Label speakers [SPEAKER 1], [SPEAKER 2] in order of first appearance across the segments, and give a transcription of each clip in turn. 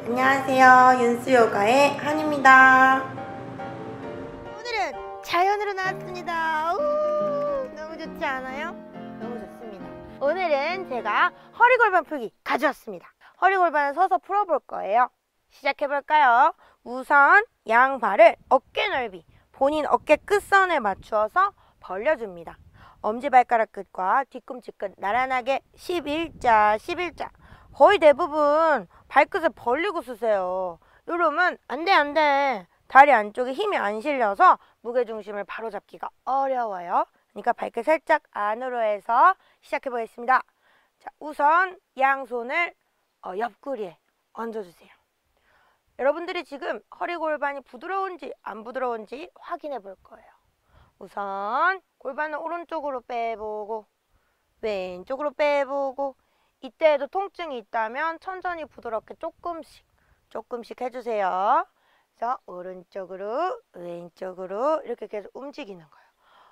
[SPEAKER 1] 안녕하세요. 윤수요가의 한입니다.
[SPEAKER 2] 오늘은 자연으로 나왔습니다. 너무 좋지 않아요? 너무 좋습니다. 오늘은 제가 허리골반 풀기 가져왔습니다. 허리골반을 서서 풀어볼 거예요. 시작해볼까요? 우선 양발을 어깨 넓이, 본인 어깨 끝선에 맞추어서 벌려줍니다. 엄지발가락 끝과 뒤꿈치 끝 나란하게 11자, 11자. 거의 대부분 발끝을 벌리고 쓰세요. 이러면 안 돼. 다리 안쪽에 힘이 안 실려서 무게중심을 바로 잡기가 어려워요. 그러니까 발끝 살짝 안으로 해서 시작해 보겠습니다. 자, 우선 양손을 옆구리에 얹어주세요. 여러분들이 지금 허리골반이 부드러운지 안 부드러운지 확인해 볼 거예요. 우선 골반을 오른쪽으로 빼보고 왼쪽으로 빼보고, 이때에도 통증이 있다면 천천히 부드럽게 조금씩 해주세요. 그래서 오른쪽으로 왼쪽으로 이렇게 계속 움직이는 거예요.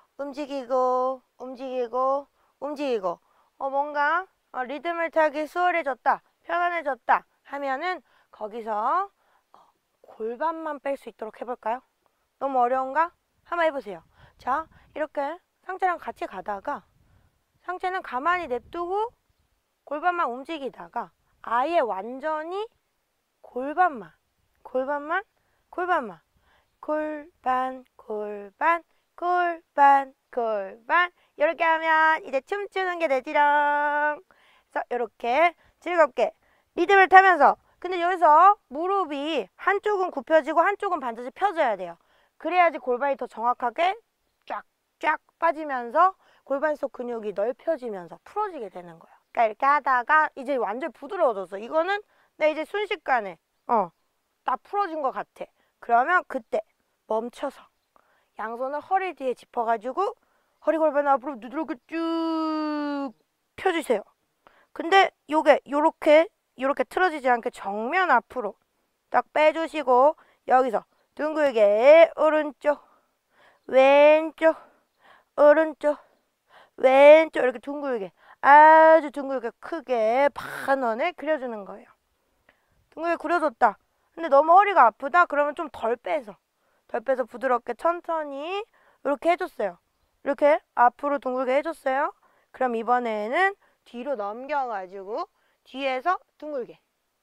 [SPEAKER 2] 움직이고 뭔가 리듬을 타기 수월해졌다, 편안해졌다 하면은 거기서 골반만 뺄 수 있도록 해볼까요? 너무 어려운가? 한번 해보세요. 자, 이렇게 상체랑 같이 가다가 상체는 가만히 냅두고 골반만 움직이다가 아예 완전히 골반 이렇게 하면 이제 춤추는 게 되지롱. 그래서 이렇게 즐겁게 리듬을 타면서, 근데 여기서 무릎이 한쪽은 굽혀지고 한쪽은 반드시 펴져야 돼요. 그래야지 골반이 더 정확하게 쫙 빠지면서 골반 속 근육이 넓혀지면서 풀어지게 되는 거예요. 그러니까 이렇게 하다가 이제 완전 부드러워졌어. 이거는 내 이제 순식간에 딱 풀어진 것 같아. 그러면 그때 멈춰서 양손을 허리 뒤에 짚어가지고 허리골반 앞으로 누르고 쭉 펴주세요. 근데 요게 요렇게 틀어지지 않게 정면 앞으로 딱 빼주시고, 여기서 둥글게 오른쪽 왼쪽 오른쪽 왼쪽 이렇게 둥글게, 아주 둥글게 크게 반원을 그려주는 거예요. 둥글게 그려줬다. 근데 너무 허리가 아프다 그러면 좀 덜 빼서 부드럽게 천천히 이렇게 해줬어요. 이렇게 앞으로 둥글게 해줬어요. 그럼 이번에는 뒤로 넘겨가지고 뒤에서 둥글게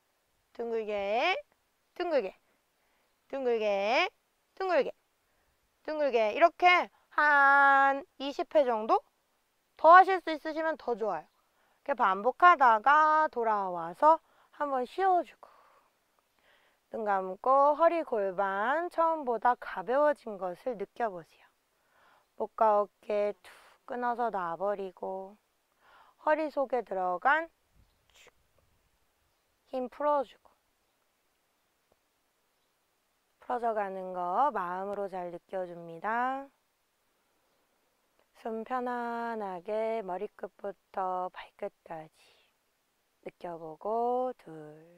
[SPEAKER 2] 이렇게 한 20회 정도 더 하실 수 있으시면 더 좋아요. 이렇게 반복하다가 돌아와서 한번 쉬어주고, 눈 감고 허리 골반 처음보다 가벼워진 것을 느껴보세요. 목과 어깨 툭 끊어서 놔버리고 허리 속에 들어간 힘 풀어주고, 풀어져가는 거 마음으로 잘 느껴줍니다. 숨 편안하게 머리끝부터 발끝까지 느껴보고, 둘,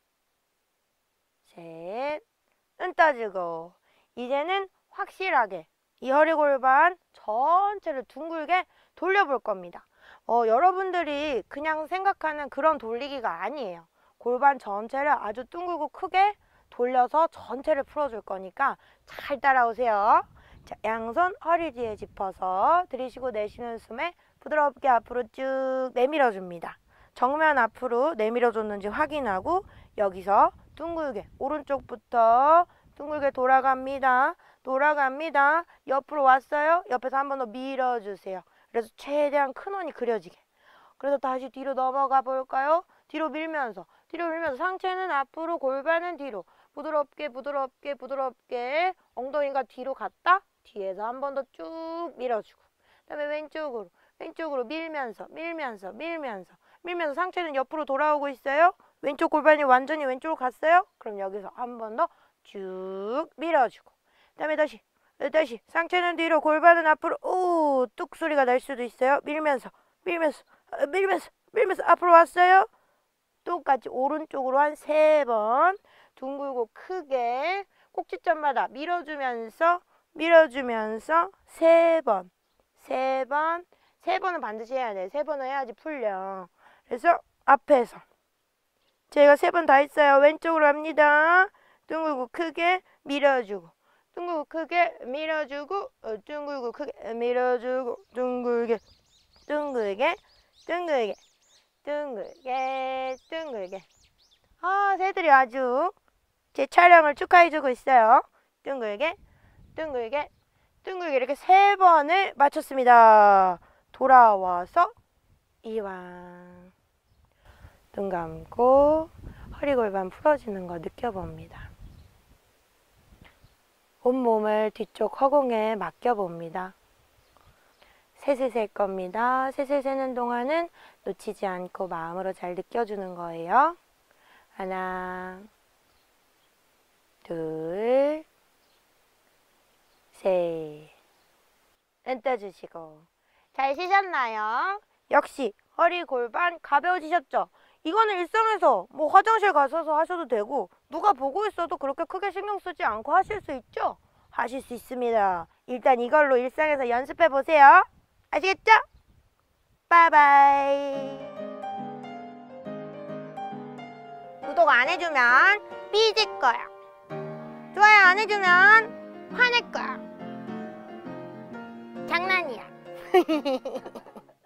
[SPEAKER 2] 셋, 눈 떠주고, 이제는 확실하게 이 허리골반 전체를 둥글게 돌려볼 겁니다. 여러분들이 그냥 생각하는 그런 돌리기가 아니에요. 골반 전체를 아주 둥글고 크게 돌려서 전체를 풀어줄 거니까 잘 따라오세요. 자, 양손 허리 뒤에 짚어서 들이쉬고 내쉬는 숨에 부드럽게 앞으로 쭉 내밀어줍니다. 정면 앞으로 내밀어줬는지 확인하고, 여기서 둥글게 오른쪽부터 둥글게 돌아갑니다. 옆으로 왔어요. 옆에서 한 번 더 밀어주세요. 그래서 최대한 큰 원이 그려지게. 그래서 다시 뒤로 넘어가 볼까요? 뒤로 밀면서 상체는 앞으로, 골반은 뒤로 부드럽게 엉덩이가 뒤로 갔다 뒤에서 한 번 더 쭉 밀어주고, 그 다음에 왼쪽으로 밀면서 상체는 옆으로 돌아오고 있어요. 왼쪽 골반이 완전히 왼쪽으로 갔어요. 그럼 여기서 한 번 더 쭉 밀어주고, 그 다음에 다시 상체는 뒤로, 골반은 앞으로, 뚝 소리가 날 수도 있어요. 밀면서 앞으로 왔어요. 똑같이 오른쪽으로 한 3번 둥글고 크게 꼭지점마다 밀어주면서 3번. 3번은 반드시 해야 돼. 3번은 해야지 풀려. 그래서 앞에서 제가 3번 다 했어요. 왼쪽으로 합니다. 둥글고 크게 밀어주고 둥글고 크게 밀어주고 둥글고 크게 밀어주고 둥글게 둥글게 둥글게 둥글게 둥글게. 새들이 아주 제 촬영을 축하해주고 있어요. 둥글게 둥글게 둥글게 이렇게 3번을 맞췄습니다. 돌아와서 이완. 눈 감고 허리 골반 풀어지는 거 느껴봅니다. 온몸을 뒤쪽 허공에 맡겨봅니다. 셋을 셀 겁니다. 셋을 세는 동안은 놓치지 않고 마음으로 잘 느껴주는 거예요. 하나, 둘, 셋. 떠주시고. 잘 쉬셨나요? 역시 허리 골반 가벼워지셨죠? 이거는 일상에서 뭐 화장실 가셔서 하셔도 되고 누가 보고 있어도 그렇게 크게 신경 쓰지 않고 하실 수 있죠? 하실 수 있습니다. 일단 이걸로 일상에서 연습해 보세요. 아시겠죠? 바이바이. 구독 안 해주면 삐질 거야. 좋아요 안 해주면 화낼 거야. 장난이야.